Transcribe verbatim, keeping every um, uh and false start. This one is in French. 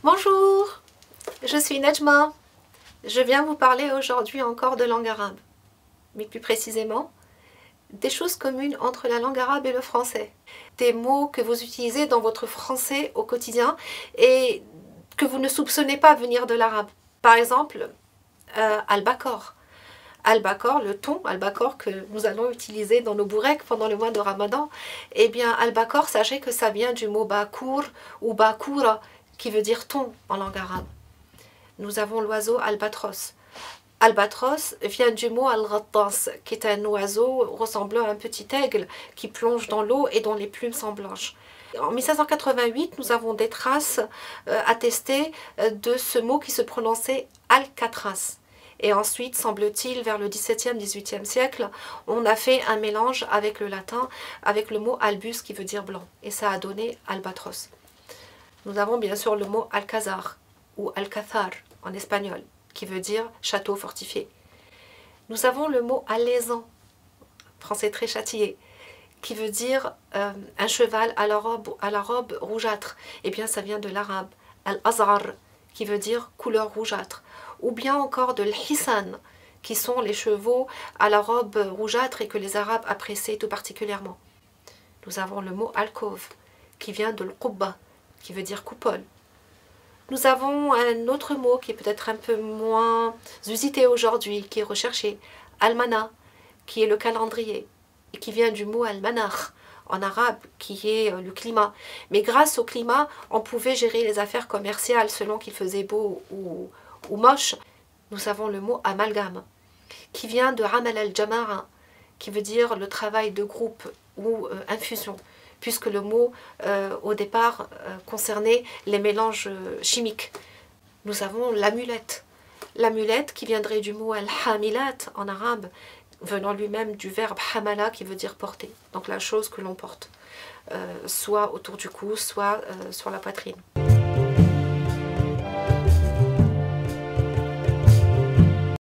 Bonjour, je suis Nejma. Je viens vous parler aujourd'hui encore de langue arabe, mais plus précisément des choses communes entre la langue arabe et le français. Des mots que vous utilisez dans votre français au quotidien et que vous ne soupçonnez pas venir de l'arabe. Par exemple, euh, al-bakor. Al-bakor, le thon al-bakor que nous allons utiliser dans nos boureks pendant le mois de Ramadan, eh bien al-bakor, sachez que ça vient du mot bakour ou bakoura, qui veut dire thon en langue arabe. Nous avons l'oiseau albatros. Albatros vient du mot al-ghattas, qui est un oiseau ressemblant à un petit aigle qui plonge dans l'eau et dont les plumes sont blanches. En mille cinq cent quatre-vingt-huit, nous avons des traces euh, attestées de ce mot qui se prononçait alcatraz. Et ensuite, semble-t-il, vers le dix-septième dix-huitième siècle, on a fait un mélange avec le latin, avec le mot albus qui veut dire blanc. Et ça a donné albatros. Nous avons bien sûr le mot alcazar ou alcazar en espagnol, qui veut dire château fortifié. Nous avons le mot alezan, français très châtié, qui veut dire euh, un cheval à la robe, à la robe rougeâtre. Eh bien, ça vient de l'arabe. Al-azar, qui veut dire couleur rougeâtre. Ou bien encore de l'hisan, qui sont les chevaux à la robe rougeâtre et que les Arabes appréciaient tout particulièrement. Nous avons le mot alcove, qui vient de l'qubba, qui veut dire coupole. Nous avons un autre mot qui est peut-être un peu moins usité aujourd'hui, qui est recherché, almana, qui est le calendrier, et qui vient du mot almanach, en arabe, qui est le climat. Mais grâce au climat, on pouvait gérer les affaires commerciales selon qu'il faisait beau ou, ou moche. Nous avons le mot amalgame, qui vient de amal al-jamara, qui veut dire le travail de groupe ou euh, infusion, puisque le mot euh, au départ euh, concernait les mélanges euh, chimiques. Nous avons l'amulette. L'amulette qui viendrait du mot al-hamilat en arabe, venant lui-même du verbe hamala qui veut dire porter, donc la chose que l'on porte, euh, soit autour du cou, soit euh, sur la poitrine.